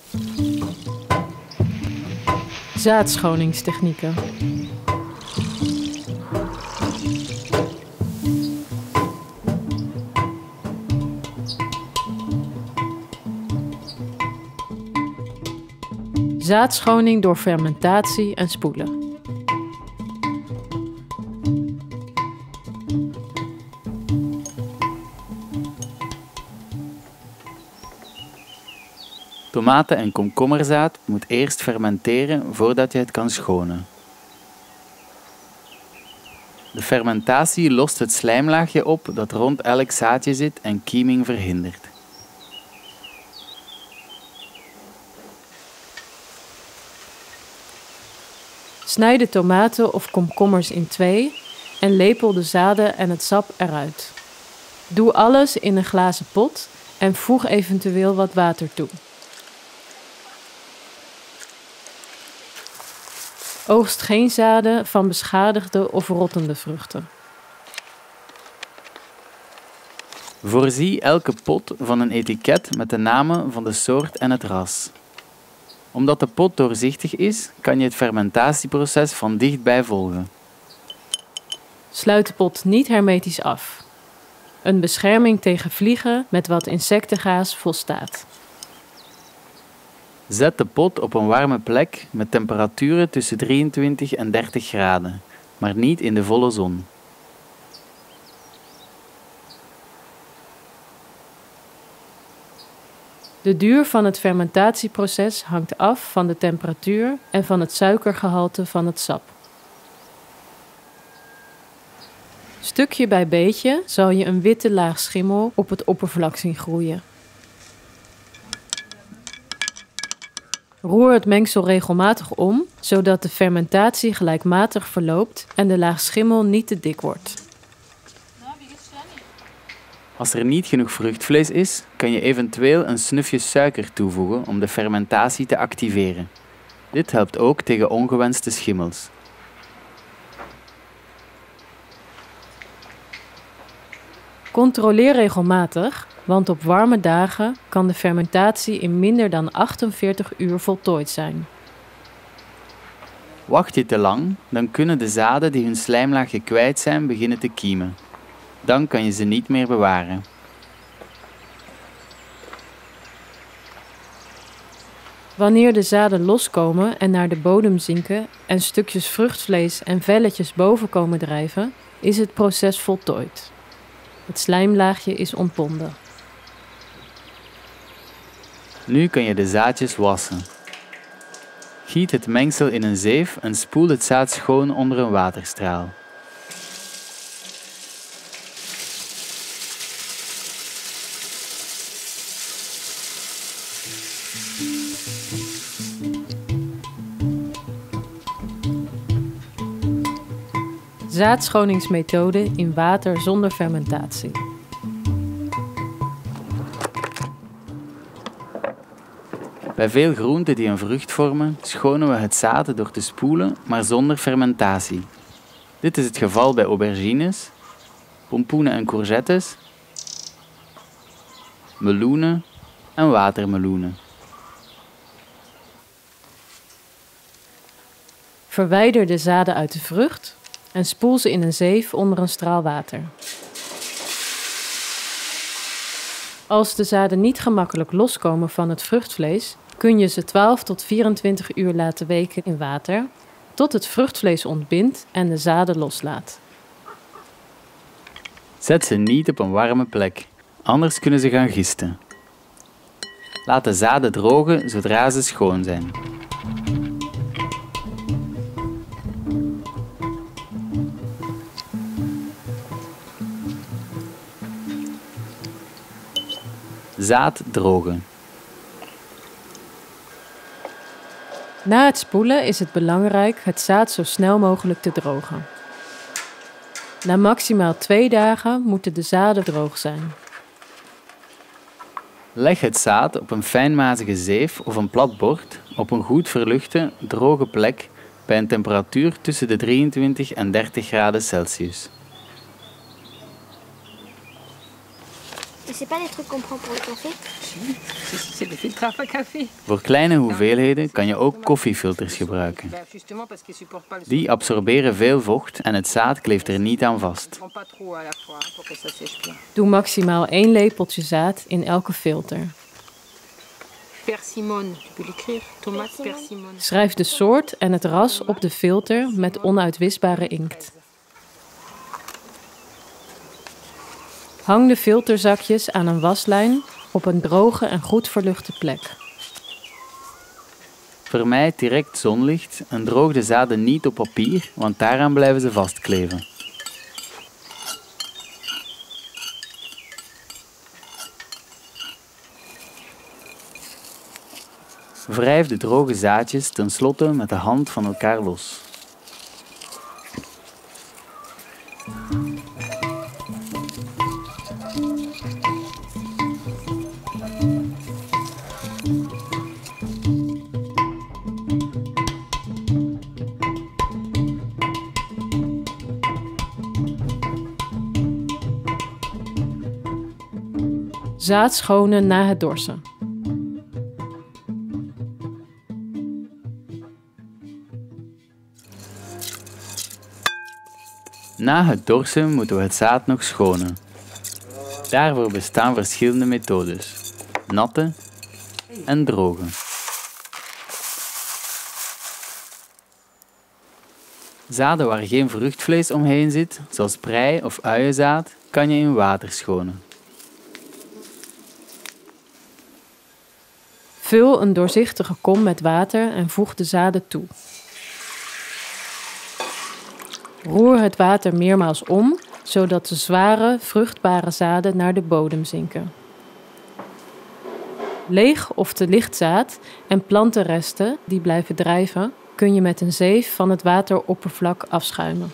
Zaadschoningstechnieken. Zaadschoning door fermentatie en spoelen. Tomaten- en komkommerzaad moet eerst fermenteren voordat je het kan schonen. De fermentatie lost het slijmlaagje op dat rond elk zaadje zit en kieming verhindert. Snijd de tomaten of komkommers in 2 en lepel de zaden en het sap eruit. Doe alles in een glazen pot en voeg eventueel wat water toe. Oogst geen zaden van beschadigde of rottende vruchten. Voorzie elke pot van een etiket met de namen van de soort en het ras. Omdat de pot doorzichtig is, kan je het fermentatieproces van dichtbij volgen. Sluit de pot niet hermetisch af. Een bescherming tegen vliegen met wat insectengaas volstaat. Zet de pot op een warme plek met temperaturen tussen 23 en 30 graden, maar niet in de volle zon. De duur van het fermentatieproces hangt af van de temperatuur en van het suikergehalte van het sap. Stukje bij beetje zal je een witte laag schimmel op het oppervlak zien groeien. Roer het mengsel regelmatig om, zodat de fermentatie gelijkmatig verloopt en de laag schimmel niet te dik wordt. Als er niet genoeg vruchtvlees is, kan je eventueel een snufje suiker toevoegen om de fermentatie te activeren. Dit helpt ook tegen ongewenste schimmels. Controleer regelmatig, want op warme dagen kan de fermentatie in minder dan 48 uur voltooid zijn. Wacht je te lang, dan kunnen de zaden die hun slijmlaagje kwijt zijn beginnen te kiemen. Dan kan je ze niet meer bewaren. Wanneer de zaden loskomen en naar de bodem zinken en stukjes vruchtvlees en velletjes boven komen drijven, is het proces voltooid. Het slijmlaagje is ontbonden. Nu kan je de zaadjes wassen. Giet het mengsel in een zeef en spoel het zaad schoon onder een waterstraal. Zaadschoningsmethode in water zonder fermentatie. Bij veel groenten die een vrucht vormen, schonen we het zaad door te spoelen, maar zonder fermentatie. Dit is het geval bij aubergines, pompoenen en courgettes, meloenen en watermeloenen. Verwijder de zaden uit de vrucht en spoel ze in een zeef onder een straal water. Als de zaden niet gemakkelijk loskomen van het vruchtvlees, kun je ze 12 tot 24 uur laten weken in water, tot het vruchtvlees ontbindt en de zaden loslaat. Zet ze niet op een warme plek, anders kunnen ze gaan gisten. Laat de zaden drogen zodra ze schoon zijn. Zaad drogen. Na het spoelen is het belangrijk het zaad zo snel mogelijk te drogen. Na maximaal 2 dagen moeten de zaden droog zijn. Leg het zaad op een fijnmazige zeef of een plat bord op een goed verluchte, droge plek bij een temperatuur tussen de 23 en 30 graden Celsius. Et c'est pas les trucs qu'on prend pour le café? C'est des filtres à café. Voor kleine hoeveelheden kan je ook koffiefilters gebruiken. Justement parce qu'ils supportent pas le Die absorberen veel vocht en het zaad kleeft er niet aan vast. prend pas trop à la fois pour que ça sèche bien. Doe maximaal 1 lepeltje zaad in elke filter. Persimmone, tu peux l'écrire. Tomate persimmone. Schrijf de soort en het ras op de filter met onuitwisbare inkt. Hang de filterzakjes aan een waslijn op een droge en goed verluchte plek. Vermijd direct zonlicht en droog de zaden niet op papier, want daaraan blijven ze vastkleven. Wrijf de droge zaadjes tenslotte met de hand van elkaar los. Zaad schonen na het dorsen. Na het dorsen moeten we het zaad nog schonen. Daarvoor bestaan verschillende methodes: natte en droge. Zaden waar geen vruchtvlees omheen zit, zoals prei of uienzaad, kan je in water schonen. Vul een doorzichtige kom met water en voeg de zaden toe. Roer het water meermaals om, zodat de zware, vruchtbare zaden naar de bodem zinken. Leeg of te licht zaad en plantenresten die blijven drijven, kun je met een zeef van het wateroppervlak afschuimen.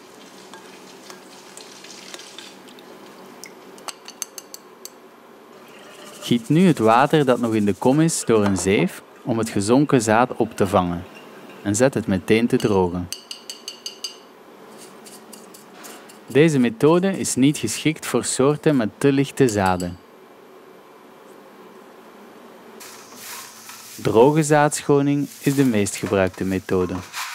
Giet nu het water dat nog in de kom is door een zeef om het gezonken zaad op te vangen en zet het meteen te drogen. Deze methode is niet geschikt voor soorten met te lichte zaden. Droge zaadschoning is de meest gebruikte methode.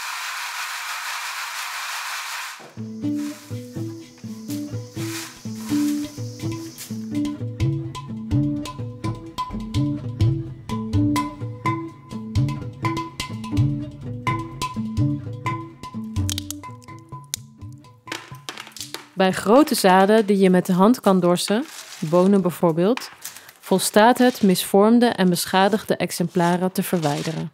Bij grote zaden die je met de hand kan dorsen, bonen bijvoorbeeld, volstaat het misvormde en beschadigde exemplaren te verwijderen.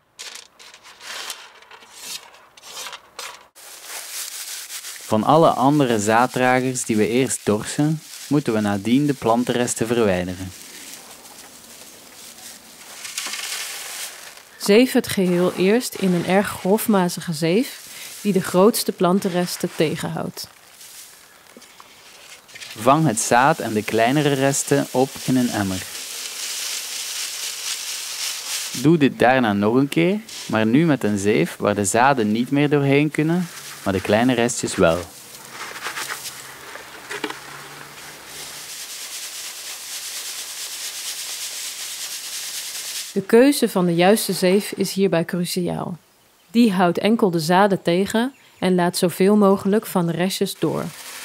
Van alle andere zaaddragers die we eerst dorsen, moeten we nadien de plantenresten verwijderen. Zeef het geheel eerst in een erg grofmazige zeef die de grootste plantenresten tegenhoudt. Vang het zaad en de kleinere resten op in een emmer. Doe dit daarna nog een keer, maar nu met een zeef waar de zaden niet meer doorheen kunnen, maar de kleine restjes wel. De keuze van de juiste zeef is hierbij cruciaal. Die houdt enkel de zaden tegen en laat zoveel mogelijk van de restjes door.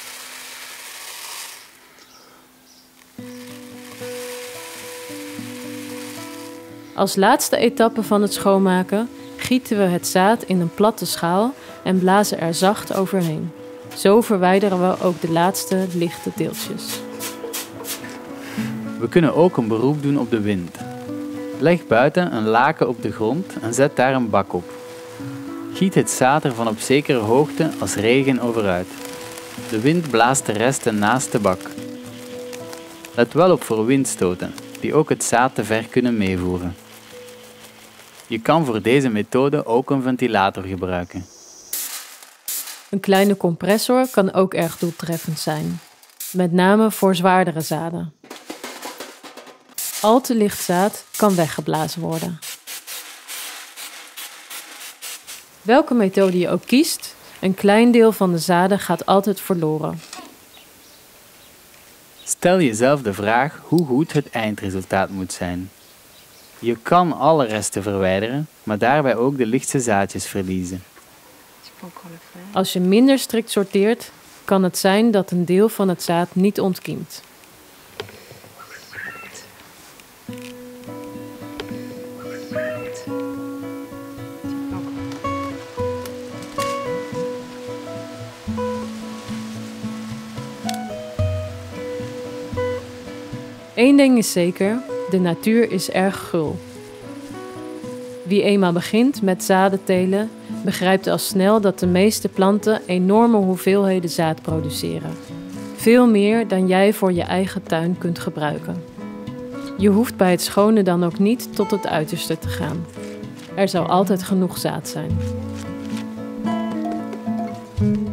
Als laatste etappe van het schoonmaken gieten we het zaad in een platte schaal en blazen er zacht overheen. Zo verwijderen we ook de laatste lichte deeltjes. We kunnen ook een beroep doen op de wind. Leg buiten een laken op de grond en zet daar een bak op. Giet het zaad ervan op zekere hoogte als regen over uit. De wind blaast de resten naast de bak. Let wel op voor windstoten, die ook het zaad te ver kunnen meevoeren. Je kan voor deze methode ook een ventilator gebruiken. Een kleine compressor kan ook erg doeltreffend zijn, met name voor zwaardere zaden. Al te licht zaad kan weggeblazen worden. Welke methode je ook kiest, een klein deel van de zaden gaat altijd verloren. Stel jezelf de vraag hoe goed het eindresultaat moet zijn. Je kan alle resten verwijderen, maar daarbij ook de lichtste zaadjes verliezen. Als je minder strikt sorteert, kan het zijn dat een deel van het zaad niet ontkiemt. Eén ding is zeker, de natuur is erg gul. Wie eenmaal begint met zaden telen, begrijpt al snel dat de meeste planten enorme hoeveelheden zaad produceren. Veel meer dan jij voor je eigen tuin kunt gebruiken. Je hoeft bij het schonen dan ook niet tot het uiterste te gaan. Er zal altijd genoeg zaad zijn.